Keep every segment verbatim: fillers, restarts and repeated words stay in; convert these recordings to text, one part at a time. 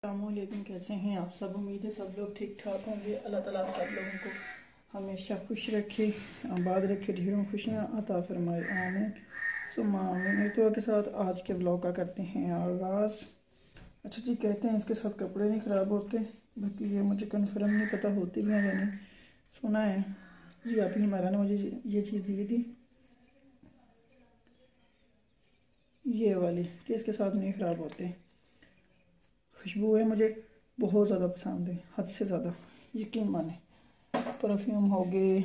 अस्सलामुअलैकुम। कैसे हैं आप सब? उम्मीद है सब लोग ठीक ठाक होंगे। अल्लाह ताला आप सब लोगों को हमेशा खुश रखे, आबाद रखे, ढेरों खुशियाँ अता फरमाए, आमीन सुम्मा आमीन। इस दुआ के साथ आज के ब्लॉग का करते हैं आगाज़। अच्छा जी, कहते हैं इसके साथ कपड़े नहीं ख़राब होते, बाकी ये मुझे कन्फर्म नहीं पता होती भी हैं या नहीं। सुना है जी, आप ही हमारा ने मुझे ये चीज़ दी थी, ये वाली, कि इसके साथ नहीं ख़राब होते। खुशबू है, मुझे बहुत ज़्यादा पसंद है, हद से ज़्यादा, यकीन माने। परफ्यूम हो गए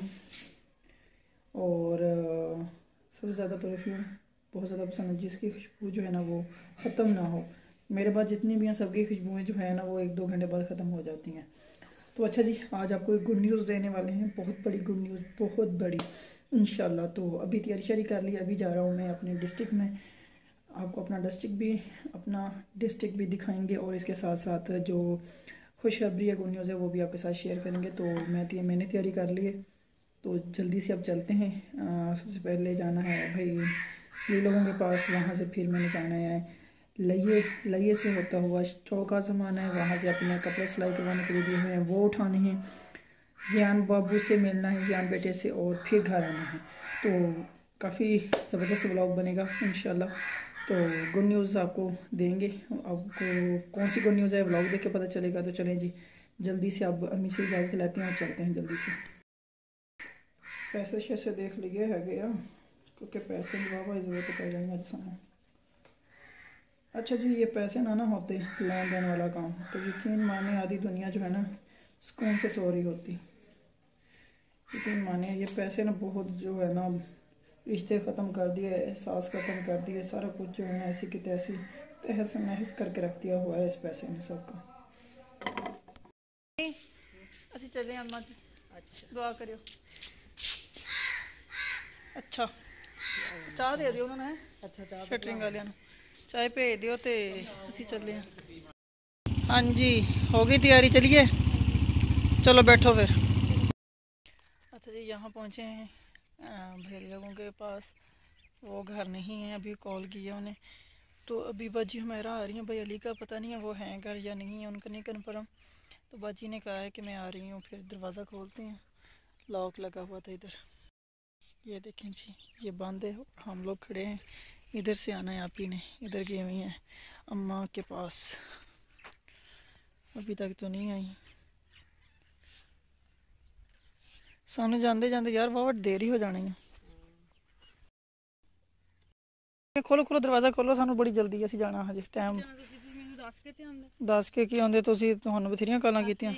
और सबसे ज़्यादा परफ्यूम बहुत ज़्यादा पसंद है, जिसकी खुशबू जो है ना वो ख़त्म ना हो। मेरे पास जितनी भी हैं सबकी खुशबुएँ जो है ना वो एक दो घंटे बाद ख़त्म हो जाती हैं। तो अच्छा जी, आज आपको एक गुड न्यूज़ देने वाले हैं, बहुत बड़ी गुड न्यूज़, बहुत बड़ी इंशाल्लाह। तो अभी तैयारी शारी कर ली, अभी जा रहा हूँ मैं अपने डिस्ट्रिक्ट में। आपको अपना डिस्ट्रिक्ट भी अपना डिस्ट्रिक्ट भी दिखाएंगे और इसके साथ साथ जो खुशखबरी है, गुड न्यूज़ है, वो भी आपके साथ शेयर करेंगे। तो मैं मैंने तैयारी कर ली है, तो जल्दी से अब चलते हैं। आ, सबसे पहले जाना है भाई ये लोगों के पास, वहाँ से फिर मैंने जाना है लइए लइए से होता हुआ चौका सामान है, वहाँ से अपने कपड़े सिलाई करवाने के लिए दिए हुए हैं वो उठाने हैं, जियान बाबू से मिलना है, जियान बेटे से, और फिर घर आना है। तो काफ़ी ज़बरदस्त व्लॉग बनेगा इंशाल्लाह। तो गुड न्यूज़ आपको देंगे, आपको कौन सी गुड न्यूज़ है व्लॉग देख के पता चलेगा। तो चलें जी, जल्दी से अब अम्मी से इजाज़त लेते हैं और चलते हैं जल्दी से। पैसे शैसे देख लिए है गया, क्योंकि पैसे की बाबा ज़रूरत पड़ जाएंगे आज सामने। अच्छा जी, ये पैसे ना ना होते लेन देन वाला काम, तो यकीन माने आधी दुनिया जो है ना सुकून से सो रही होती। यकीन माने ये पैसे ना बहुत जो है ना रिश्ते ख़त्म कर दिए, एहसास ख़त्म कर दिए, सारा कुछ जो है ना ऐसी की तैसी तहस नहस करके रख दिया हुआ है इस पैसे ने सबका। ਅਸੀਂ चले अम्मा जी, अच्छा दुआ करियो। अच्छा चाह दे दियो उन्होंने, अच्छा चाह शटरिंग वालियां चाय भेज दियो तो ਅਸੀਂ चले हैं। हाँ जी, हो गई तैयारी, चलिए चलो बैठो फिर। अच्छा जी, यहाँ पहुँचे हैं भाई लोगों के पास, वो घर नहीं है, अभी कॉल किया उन्हें। तो अभी बाजी हमारा आ रही हैं, भाई अली का पता नहीं है वो हैं घर या नहीं है, उनका नहीं कन्फर्म। तो बाजी ने कहा है कि मैं आ रही हूँ, फिर दरवाज़ा खोलते हैं, लॉक लगा हुआ था इधर, ये देखें जी ये बंद है, हम लोग खड़े हैं। इधर से आना है आप ही ने, इधर गई हुई हैं अम्मा के पास, अभी तक तो नहीं आई। सानू जाते जाते यार बहुत देरी हो जानी है। खोलो खोलो दरवाज़ा खोलो, सानू बड़ी जल्दी है, असीं जाना हजे टाइम दस के की आंदे तुसीं, तुहानू बथेरियां गल्लां कीतियां।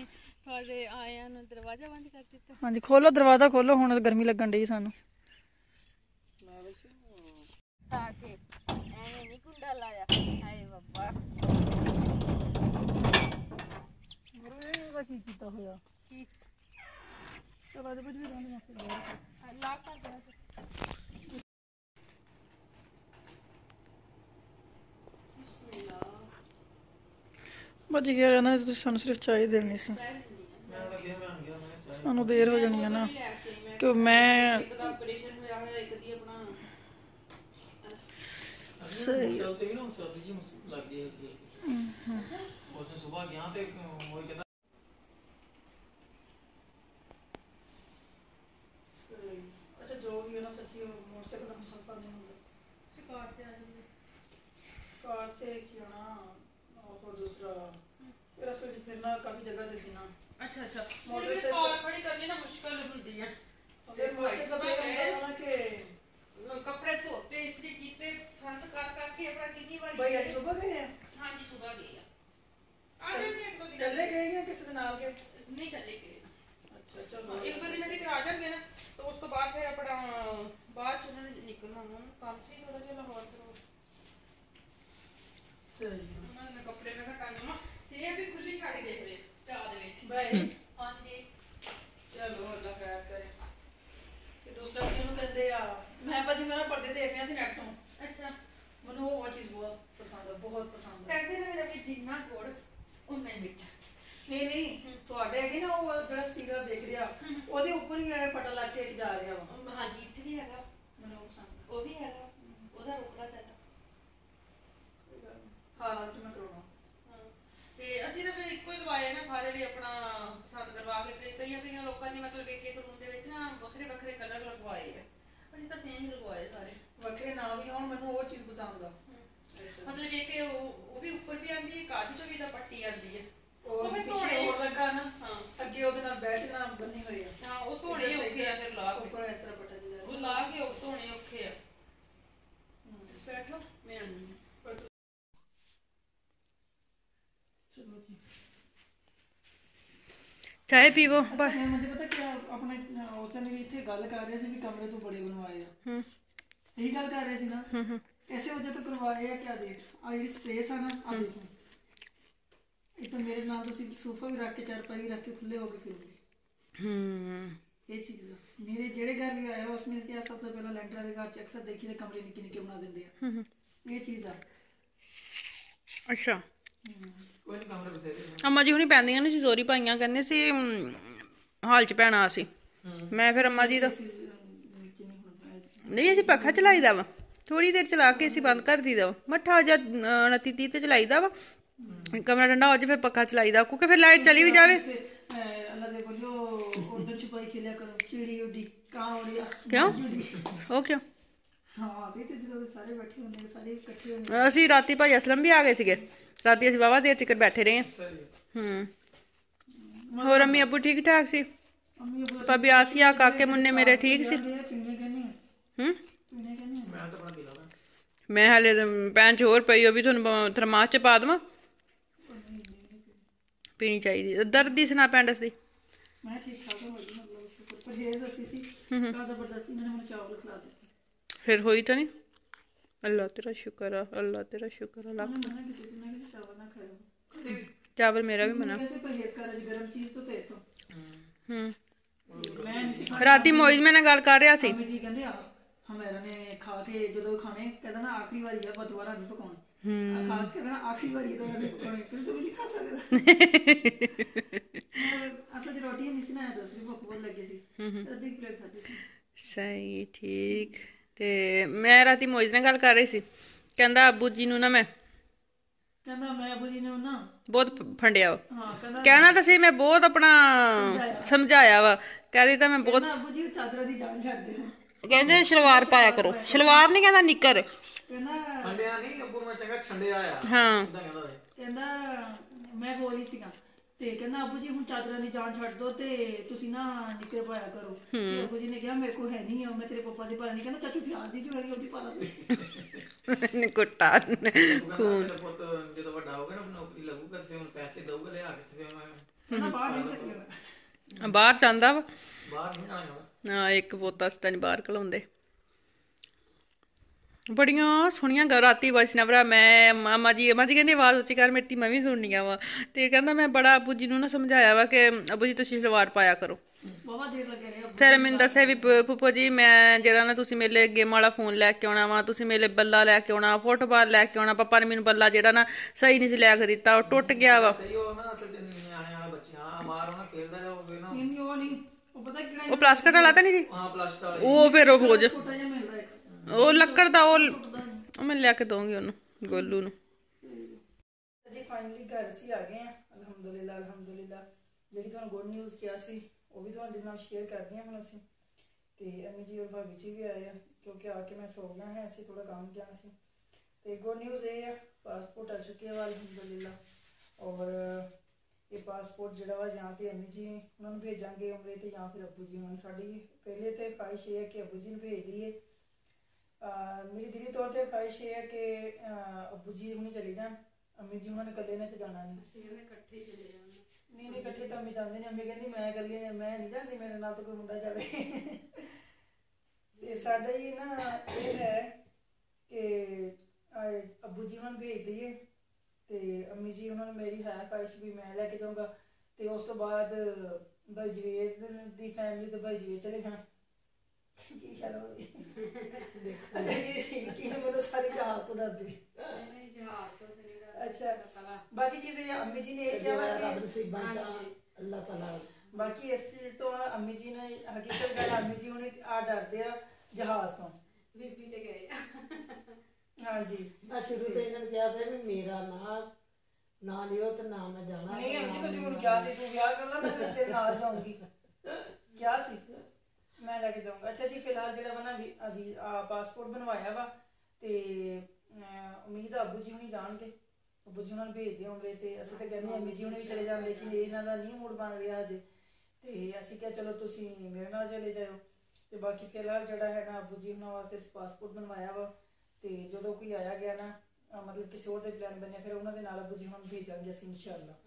हाँ जी खोलो दरवाज़ा खोलो, हुण गर्मी लगन डई सानू। की कीता होया चल आज बज भी रहने मस्त लॉक कर देना। बज गया ना, सानू सिर्फ चाय देनी सी, सानू देर हो जानी है ना, कि मैं सही अच्छा जो भी है ना सच्ची मोटरसाइकिल का सफर नहीं होता, शिकारते आ जाएंगे शिकारते क्यों ना, और दूसरा फिर असल फिर ना काफी जगह थी ना। अच्छा अच्छा मोटरसाइकिल कार खड़ी करनी ना मुश्किल होती है, फिर मोटरसाइकिल का ना के कपड़े धोते इस्त्री कीते संत कर करके अपना कितनी बार भाई आज सुबह गए हैं। हां जी सुबह गए हैं, आज हमने एक दो दिन चले गए हैं, किसी दिन आके नहीं चले गए। अच्छा चलो एक दो दिन तक आ जाएंगे ना, तो उस तो बाद फिर अपना बाद उन्होंने निकलना है काम से थोड़ा सा लाहौर करो सही उन्होंने कपड़े में हटाने में सेब भी खुली छाड़ गए थे चाह दे विच भाई। हां जी चलो अल्लाह खैर करे। ते दूसरा किनु कहंदे आ, मैं भाजी मेरा पर्दे देखने से नेट तो अच्छा मनु वो चीज बहुत पसंद है, बहुत पसंद है। कहते ना मेरा भी जिन्ना गुड़ उन्ना ही मिठा नहीं नहीं ਤੁਹਾਡੇ ਹੈਗੇ ਨਾ ਉਹ ਜਿਹੜਾ ਸਟੀਕਰ ਦੇਖ ਰਿਹਾ ਉਹਦੇ ਉੱਪਰ ਹੀ ਇਹ ਪਟਾ ਲੱਗ ਕੇ ਇੱਕ ਜਾ ਰਿਹਾ ਵਾ। ਹਾਂ ਜੀ ਇੱਥੇ ਵੀ ਹੈਗਾ, ਮੈਨੂੰ ਉਹ ਪਸੰਦ ਉਹ ਵੀ ਹੈਗਾ, ਉਹਦਾ ਰੋਕੜਾ ਚਾਹੀਦਾ। ਹਾਂ ਅੱਜ ਮੈਂ ਕਰਾਉਣਾ ਤੇ ਅਸੀਂ ਕਈਆਂ ਕਈਆਂ ਲੋਕਾਂ ਨੇ ਮਤਲਬ ਇੱਕ ਇੱਕ ਰੂਮ ਦੇ ਵਿੱਚ ਨਾ ਵੱਖਰੇ ਵੱਖਰੇ ਕਲਰ ਲਗਵਾਏ ਆ, ਅਸੀਂ ਤਾਂ ਸੇਮ ਹੀ ਲਗਵਾਏ ਸਾਰੇ। ਵੱਖਰੇ ਨਾ ਵੀ ਹੋਣ, ਮੈਨੂੰ ਉਹ ਚੀਜ਼ ਪਸੰਦ ਆ। ਮਤਲਬ ਇੱਕ ਉਹ ਵੀ ਉੱਪਰ ਵੀ ਆਂਦੀ ਹੈ, ਕਾਜੂ ਤੋਂ ਵੀ ਤਾਂ ਪੱਟੀ ਆਂਦੀ ਹੈ, ਉਹ ਪਿੱਛੇ ਹੋਰ ਲੱਗਾ ਨਾ। ਹਾਂ, ਅੱਗੇ ਉਹਦੇ ਨਾਲ ਬੈਲਟ ਨਾਲ ਬੰਨੇ ਹੋਏ ਆ। ਹਾਂ, ਉਹ ਧੋਣੇ ਔਖੇ ਆ ਫਿਰ ਲਾ ਕੇ, ਉੱਪਰ ਇਸ ਤਰ੍ਹਾਂ ਪੱਟਾ ਜੀ ਉਹ ਲਾ ਕੇ ਉਹ ਧੋਣੇ ਔਖੇ ਆ। ਤੁਸੀਂ ਬੈਠ ਲਓ, ਮੈਂ ਆਉਂਦੀ ਹਾਂ। ਚਲੋ ਜੀ, ਚਾਹ ਪੀਵੋ। मुझे पता क्या अपने औरतों ने भी इतने गल कर रहे थे भी कमरे तो बड़े बनवाए आ, यही गल कर रहे थे ना। ऐसे वजह तो करवाए आ, क्या देख आ जी स्पेस है ना, आ देखो एक तो मेरे नाल तुसी सोफा भी रख के चारपाई भी रख के खुले हो गए फिर ये चीज मेरे जेड़े घर भी आया उसने क्या सब तो पहला लैंटर वाले घर च अक्सर देखी ते कमरे निक्के निक्के बना देंदे आ, ये चीज आ। अच्छा, ਅੰਮਾ ਜੀ ਹੁਣੀ ਪੈਂਦੀਆਂ ਨੇ ਸੀ, ਸੋਰੀ ਪਾਈਆਂ ਕਹਿੰਦੇ ਸੀ ਹਾਲ ਚ ਪੈਣਾ ਅਸੀਂ। ਮੈਂ ਫਿਰ ਅੰਮਾ ਜੀ ਦਾ ਨਹੀਂ, ਅਸੀਂ ਪੱਖਾ ਚਲਾਈਦਾ ਵਾ, ਥੋੜੀ ਦੇਰ ਚਲਾ ਕੇ ਅਸੀਂ ਬੰਦ ਕਰ ਦਈਦਾ ਵਾ, ਮੱਠਾ ਜਾਂ ਉਨੱਤੀ ਤੀਹ ਤੇ ਚਲਾਈਦਾ ਵਾ, ਕਮਰਾ ਠੰਡਾ ਹੋ ਜਾਏ ਫਿਰ ਪੱਖਾ ਚਲਾਈਦਾ, ਕਿਉਂਕਿ ਫਿਰ ਲਾਈਟ ਚਲੀ ਵੀ ਜਾਵੇ। ਕਿਉਂ? ਉਹ ਕਿਉਂ? ਅਸੀਂ ਰਾਤੀ ਭਾਈ ਅਸਲਮ ਵੀ ਆ ਗਏ ਸੀਗੇ, ਰਾਤੀ ਅਸੀਂ ਵਾਹਵਾ ਦੇਰ ਤੱਕ ਬੈਠੇ ਰਹੇ ਹਾਂ। ਹੂੰ, ਹੋਰ ਅੰਮੀ ਅੱਬੂ ਠੀਕ ਠਾਕ ਸੀ? ਭਾਬੀ ਆਸੀਆ ਕਾਕੇ ਮੁੰਨੇ ਮੇਰੇ ਠੀਕ ਸੀ? ਹੂੰ, ਮੈਂ ਹਾਲੇ ਪੈਨ ਚ ਹੋਰ ਪਈ, ਉਹ ਵੀ ਤੁਹਾਨੂੰ ਥਰਮਾਸ ਚ ਪਾ ਦੇਵਾਂ, ਪੀਣੀ ਚਾਹੀਦੀ। ਦਰਦ ਦੀ ਸੁਣਾ ਪੈਂਡਸ ਦੀ? ਫਿਰ ਹੋਈ ਤਾਂ ਨਹੀਂ? ਅੱਲਾ तेरा शुक्र है, अल्लाह तेरा शुक्र है। लाख चावल मेरा भी मना। राती मोइज में ना गल कर रहा सी, हमेरा ने खा के जदों खाने कहदा ना आखिरी वारी है, पर दोबारा नहीं पकाउणे। खा के कहदा आखिरी वारी है, दोबारा नहीं पकाउणे, फिर तो भी नहीं खा सकदा। असल च रोटी नहीं सी ना, दूसरी भुख बहुत लगी सी, अद्धी प्लेट खाधी सी। सही, ठीक। ਤੇ ਮੈਂ ਰਾਤੀ ਮੋਇਜ਼ ਨਾਲ ਗੱਲ ਕਰ ਰਹੀ ਸੀ, ਕਹਿੰਦਾ ਅੱਬੂ ਜੀ ਨੂੰ ਨਾ ਮੈਂ ਕਹਿੰਦਾ ਮੈਂ ਅੱਬੂ ਜੀ ਨੂੰ ਨਾ ਬਹੁਤ ਫੰਡਿਆ ਵਾ। ਹਾਂ, ਕਹਿੰਦਾ ਕਹਿਣਾ ਤਾਂ ਸੀ ਮੈਂ ਬਹੁਤ ਆਪਣਾ ਸਮਝਾਇਆ ਵਾ, ਕਹਿੰਦੀ ਤਾਂ ਮੈਂ ਬਹੁਤ। ਅੱਬੂ ਜੀ ਚਾਦਰਾਂ ਦੀ ਜਾਨ ਛੱਡ ਦਿਓ, ਕਹਿੰਦੇ ਸ਼ਲਵਾਰ ਪਾਇਆ ਕਰੋ, ਸ਼ਲਵਾਰ ਨਹੀਂ ਕਹਿੰਦਾ ਨਿੱਕਰ। ਕਹਿੰਦਾ ਫੰਡਿਆ ਨਹੀਂ ਅੱਬੂ ਨੂੰ, ਚੰਗਾ ਛੰਡਿਆ ਆ। ਹਾਂ, ਕਹਿੰਦਾ ਮੈਂ ਬੋਲੀ ਸੀਗਾ ਤੇ ਕਹਿੰਦਾ ਅੱਬੂ ਜੀ ਹੁਣ ਚਾਦਰਾਂ ਦੀ ਜਾਨ ਛੱਡ ਦੋ ਤੇ ਤੁਸੀਂ ਨਾ ਨਿੱਕਰ ਪਾਇਆ ਕਰੋ। ਤੇ ਅੱਬੂ ਜੀ ਨੇ ਕਿਹਾ ਮੇਰੇ ਕੋਲ ਹੈ ਨਹੀਂ ਆ, ਮੈਂ ਤੇਰੇ ਪਾਪਾ ਦੀ ਪਾ ਨਹੀਂ। ਕਹਿੰਦਾ ਚਾਚੂ ਪਿਆਰ ਦੀ ਜੋ ਹੈਗੀ ਉਹਦੀ ਪਾ ਲਾ। ਕੁੱਟਾ ਖੂਨ ਪੁੱਤ ਜਦੋਂ ਵੱਡਾ ਹੋਗਾ ਨਾ, ਨੌਕਰੀ ਲੱਗੂਗਾ ਤੇ ਹੁਣ ਪੈਸੇ ਦਊਗਾ ਲਿਆ ਕੇ, ਤੇ ਮੈਂ ਕਹਿੰਦਾ ਬਾਹਰ ਨਹੀਂ ਨਿਕਲਣਾ, ਬਾਹਰ ਜਾਂਦਾ ਵਾ। ਬਾਹਰ ਨਹੀਂ ਆਇਆ ਹਾਂ, ਇੱਕ ਪੋਤਾ ਸੀ ਤਾਂ ਨਹੀਂ ਬਾਹਰ ਘਲਾਉਂਦੇ। ਬੜੀਆਂ ਸੋਹਣੀਆਂ ਗ ਰਾਤੀ ਵੋਇਸ ਨਵਰਾ ਮੈਂ ਮਾਮਾ ਜੀ ਮਾਮਾ ਜੀ ਕਹਿੰਦੀ ਆਵਾਜ਼ ਉੱਚੀ ਕਰ, ਮੇਰੀ ਮੈਂ ਵੀ ਸੁਣਨੀਆਂ ਵਾ। ਤੇ ਕਹਿੰਦਾ ਮੈਂ ਬੜਾ ਅੱਬੂ ਜੀ ਨੂੰ ਨਾ ਸਮਝਾਇਆ ਵਾ ਕਿ ਅੱਬੂ ਜੀ ਤੁਸੀਂ ਸਲਵਾਰ ਪਾਇਆ ਕਰੋ। ਫਿਰ ਮੈਨੂੰ ਦੱਸਿਆ ਵੀ ਫੁੱਫੋ ਜੀ ਮੈਂ ਜਿਹੜਾ ਨਾ ਤੁਸੀਂ ਮੇਰੇ ਗੇਮ ਵਾਲਾ ਫੋਨ ਲੈ ਕੇ ਆਉਣਾ ਵਾ, ਤੁਸੀਂ ਮੇਰੇ ਬੱਲਾ ਲੈ ਕੇ ਆਉਣਾ, ਫੁੱਟਬਾਲ ਲੈ ਕੇ ਆਉਣਾ। ਪਾਪਾ ਨੇ ਮੈਨੂੰ ਬੱਲਾ ਜਿਹੜਾ ਨਾ ਸਹੀ ਨਹੀਂ ਸੀ ਲੈ ਕੇ ਦਿੱਤਾ, ਉਹ ਟੁੱਟ ਗਿਆ ਵਾ। ਉਹ ਪਲਾਸਟਿਕ ਵਾਲਾ ਤਾਂ ਨਹੀਂ ਜੀ? ਉਹ ਫਿਰ ਉਹ ਹੋ ਜਾ ਉਹ ਲੱਕੜ ਦਾ, ਉਹ ਮੈਂ ਲਿਆ ਕੇ ਦਊਂਗੀ ਉਹਨੂੰ, ਗੋਲੂ ਨੂੰ। ਜੀ ਫਾਈਨਲੀ ਘਰ ਸੀ ਆ ਗਏ ਆ, ਅਲਹਮਦੁਲਿਲਾ ਅਲਹਮਦੁਲਿਲਾ। ਜਿਹੜੀ ਤੁਹਾਨੂੰ ਗੁੱਡ ਨਿਊਜ਼ ਕਿਹਾ ਸੀ ਉਹ ਵੀ ਤੁਹਾਡੇ ਨਾਲ ਸ਼ੇਅਰ ਕਰਦੇ ਹਾਂ ਹੁਣ ਅਸੀਂ। ਤੇ ਅੰਮੀ ਜੀ ਔਰ ਭਾਬੀ ਜੀ ਵੀ ਆਏ ਆ, ਕਿਉਂਕਿ ਆ ਕੇ ਮੈਂ ਸੋ ਗਿਆ ਹੈ, ਅਸੀਂ ਥੋੜਾ ਕੰਮ ਗਿਆ ਸੀ। ਤੇ ਗੁੱਡ ਨਿਊਜ਼ ਇਹ ਆ, ਪਾਸਪੋਰਟ ਆ ਚੁੱਕਿਆ ਵਾ ਅਲਹਮਦੁਲਿਲਾ। ਔਰ ਇਹ ਪਾਸਪੋਰਟ ਜਿਹੜਾ ਵਾ ਜਾਂ ਤੇ ਅੰਮੀ ਜੀ ਉਹਨਾਂ ਨੂੰ ਭੇਜਾਂਗੇ ਉਮਰੇ ਤੇ ਜਾਂ ਫਿਰ ਅੱਬੂ ਜੀ ਨੂੰ। ਸਾਡੀ ਪਹਿਲੇ ਤੇ ਖਾਹਿਸ਼ ਇਹ ਹੈ ਕਿ ਅੱਬੂ ਜੀ ਨੂੰ ਭੇਜ ਦਈਏ। मेरी दिली तौर पर ख्वाहिश ये है कि अबू जी हुणे चले जान, अम्मी जी उन्होंने कल्ले ने तो जाना नहीं। नहीं नहीं कट्ठे तो अम्मी जाते नहीं, अम्मी कहती मैं कल्ली मैं नहीं जाती, मेरे नाल तो कोई मुंडा जावे। ते साडा ही ना ये है कि अबू जी उन्होंने भेज दईए ते अम्मी जी उन्होंने मेरी है ख्वाहिश भी मैं लैके जाऊँगा। ते उस तो बाद भाई जवेद दी फैमिली तो भाई जवेद चले जान। अच्छा, बाकी चीजें अम्मी जी ने बाकी इस चीज तो अम्मी जी ने हकीकत गल अम्मी जी उन्हें आ डरदे आ जहाज तो बीबी ते गए। हाँ जी, मैं शुरू तो इन्होंने कहा था भी मेरा ना ना लियो तो ना मैं जाना नहीं। अम्मी तुसीं मैनूं कहा सी तू विआह कर ला, मैं तेरे नाल जाऊंगी। क्या सी मैं लेके जाऊंगा। अच्छा जी फिलहाल जो वा ना अभी पासपोर्ट बनवाया वा ते उम्मीद अबू जी हुणी जाणगे, अबू जी उन्होंने भेज दिया उमरे ते असं तो कहने अम्मी जी हुणे भी चले जाण, लेकिन इन्हां दा नहीं मूड बन रहा अजे ते असीं क्या चलो तुसीं मेरे नाल चले जाओ। ते बाकी फिलहाल जो है ना अबू जी उन्होंने वास्ते पासपोर्ट बनवाया वा ते जो कोई आया गया ना मतलब किसी और प्लान बनया फिर उन्होंने नाल अबू जी हम भेजांगे असीं इंशाअल्लाह।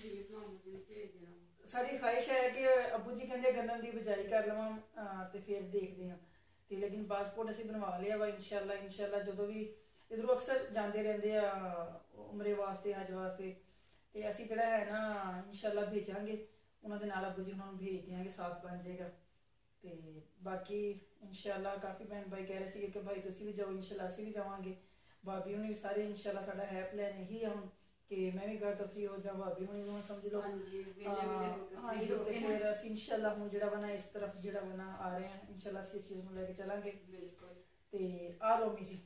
साडी ख्वाहिश है कि अबू जी कहंदे गंदम दी बिजाई कर लवां ते फिर देखदे हां ते लेकिन पासपोर्ट असीं बनवा लिया वा इंशाअल्लाह। इंशाअल्लाह जो भी इधरों अक्सर जाते रहते हैं उमरे वास्ते हज वास्ते ते असीं जिहड़ा है ना इंशाअल्लाह भेजांगे उन्होंने नाल अबू जी उन्होंने भेज देंगे, साथ बन जाएगा। ते बाकी इंशाअल्लाह काफ़ी बहन भाई कह रहे थे कि भाई तुसीं भी जाओ, इंशाअल्लाह असीं भी जावांगे, भाभी हुणी भी सारे इंशाअल्लाह साडा है प्लान यही है हुण कि मैं भी घर तो फ्री हो जाऊँ, भाभी हुणी भी समझ लो हाँ जी। तो फिर असीं इंशाअल्लाह हुण जिहड़ा वा ना इस तरफ जिहड़ा वा ना आ रहे हैं इंशाअल्लाह असीं इस चीज़ नूं लैके चलांगे। ते आ लो अम्मी जी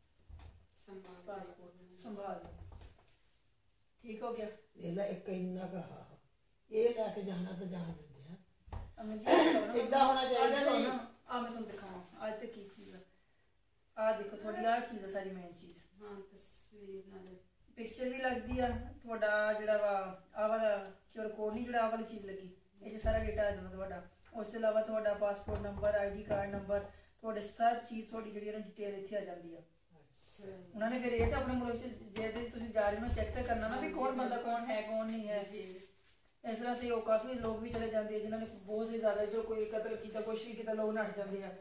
पासपोर्ट संभाल लो, ठीक हो गया। ਇਹਦਾ ਇੱਕ ਇੰਨਾ ਕਹਾ ਇਹ ਲੈ ਕੇ ਜਾਣਾ ਤਾਂ ਜਾਣ ਦਿੰਦੇ ਆ अम्मी जी इदां होना चाहिए भी भी आ मैं तुहानूं दिखावां अज तक की चीज़ है आ देखो थोड़ी आ चीज़ है सारी मेन चीज़ हाँ तस्वीर नाल पिक्चर भी लगती है थोड़ा जिहड़ा वा आ वाला क्यूआर कोड नहीं जिहड़ा आ वाली चीज़ लगी ये च सारा डेटा आ जांदा तुहाडा। उस तो इलावा तुहाडा passport number ID card number तुहाडे हर चीज़ तुहाडी जिहड़ी है डिटेल इत्थे आ जांदी है। उन्होंने फिर ये तो अपने मुल्क जे तुसीं जा रहे हो चेक तो करना ना भी कौन बंदा कौन है कौन नहीं है। इस तरह से काफ़ी लोग भी चले जाते हैं जिन्होंने बहुत से ज़्यादा जो कोई कतल किया कुछ भी किया लोग नट जाते हैं।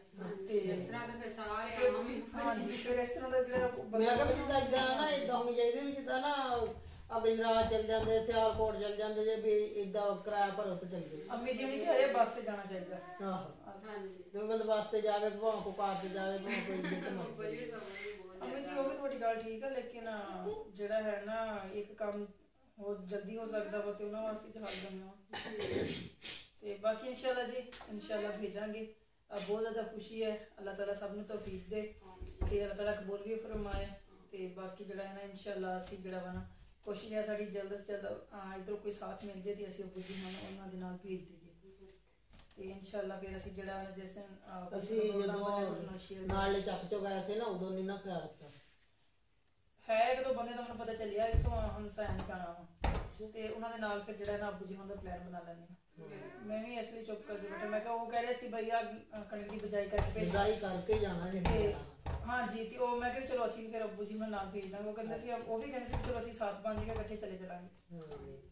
हाँ जी फिर इस तरह का ਮੈਂ ਕਿਹਾ ਵੀ ਜਿੱਦਾਂ ਇਦਾਂ ਨਾ ਇਦਾਂ ਹੋਣੀ ਚਾਹੀਦੀ ਵੀ ਜਿੱਦਾਂ ਨਾ ਆ ਗੁਜਰਾਤ ਚਲ ਜਾਂਦੇ ਸਿਆਲਕੋਟ ਚਲ ਜਾਂਦੇ ਜੇ ਵੀ ਇਦਾਂ ਕਿਰਾਇਆ ਭਰੋ ਤੇ ਚਲ ਜਾਓ। अम्मी जी ने कहा बस से जाना चाहिए। ਆਹੋ ਜਿਵੇਂ ਬੰਦਾ ਬੱਸ ਤੇ ਜਾਵੇ ਭਾਵੇਂ ਕੋ ਕਾਰ ਤੇ ਜਾਵੇ ਭਾਵੇਂ ਕੋਈ ਜਿੱਤ ਮੰਗੇ अम्मी जी वो भी थोड़ी गल ठीक है लेकिन जिहड़ा है ना एक काम वो जल्दी हो सकता वा तो उन्होंने वास्ते जहाज बनना ते बाकी इंशाअल्लाह जी इंशाअल्लाह भेजांगे। बहुत ज़्यादा खुशी है, अल्लाह ताला सब नूं तौफीक दे ते अल्लाह ताला कबूल भी फरमाए ते बाकी जिहड़ा है ना इंशाअल्लाह असीं जिहड़ा वा ना कोशिश है साडी जल्द से जल्द इधरों कोई साथ मिल जाए तो असीं अबू जी नूं उन्हां दे नाल भेज दईए ते इंशाअल्लाह फिर असीं जिहड़ा जिस दिन ਅਸੀਂ ਜਦੋਂ ਨਾਲ ਚੱਕ ਚੋ ਗਏ ਸੀ ਨਾ ਉਦੋਂ ਨਹੀਂ ਨਾ ਖਿਆਲ ਰੱਖਿਆ है एक दो बंदे तो मैंने पता चलिया इतों हम सैन जाना वा ते उन्हां दे नाल फिर जिहड़ा ना अबू जी हुणां दा प्लान बना लैंदे मैं भी इसलिए चुप कर दी बैठा मैं कहा वो कह रहे सी भई आ कणक दी बिजाई करके भेज ਬਿਜਾਈ ਕਰਕੇ ਜਾਣਾ ਜੀ हाँ जी ते ओ मैं कहा चलो असीं फिर अबू जी हुणां नाल भेज दांगे वो कहंदे सी वो भी कहंदे सी चलो असीं साथ बन जाएंगे इकट्ठे चले चलांगे।